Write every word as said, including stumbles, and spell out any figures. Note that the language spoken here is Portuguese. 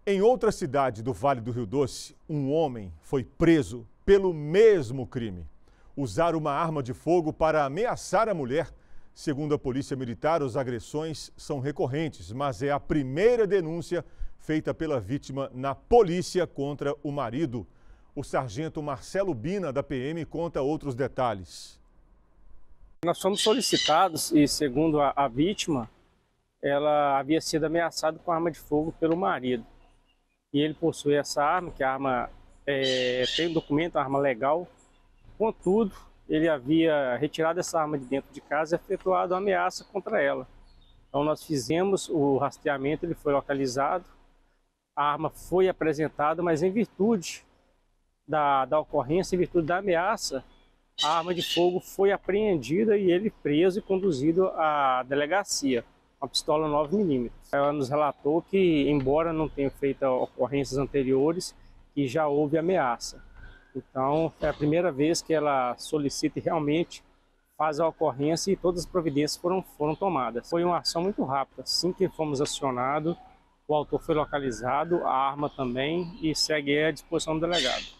Em outra cidade do Vale do Rio Doce, um homem foi preso pelo mesmo crime. Usar uma arma de fogo para ameaçar a mulher. Segundo a Polícia Militar, as agressões são recorrentes, mas é a primeira denúncia feita pela vítima na polícia contra o marido. O sargento Marcelo Bina, da P M, conta outros detalhes. Nós fomos solicitados e, segundo a, a vítima, ela havia sido ameaçada com arma de fogo pelo marido. E ele possui essa arma, que a arma é, tem um documento, uma arma legal. Contudo, ele havia retirado essa arma de dentro de casa e efetuado uma ameaça contra ela. Então nós fizemos o rastreamento, ele foi localizado, a arma foi apresentada, mas em virtude da, da ocorrência, em virtude da ameaça, a arma de fogo foi apreendida e ele preso e conduzido à delegacia. Uma pistola nove milímetros. Ela nos relatou que, embora não tenha feito ocorrências anteriores, que já houve ameaça. Então, é a primeira vez que ela solicita e realmente faz a ocorrência e todas as providências foram, foram tomadas. Foi uma ação muito rápida. Assim que fomos acionados, o autor foi localizado, a arma também, e segue à disposição do delegado.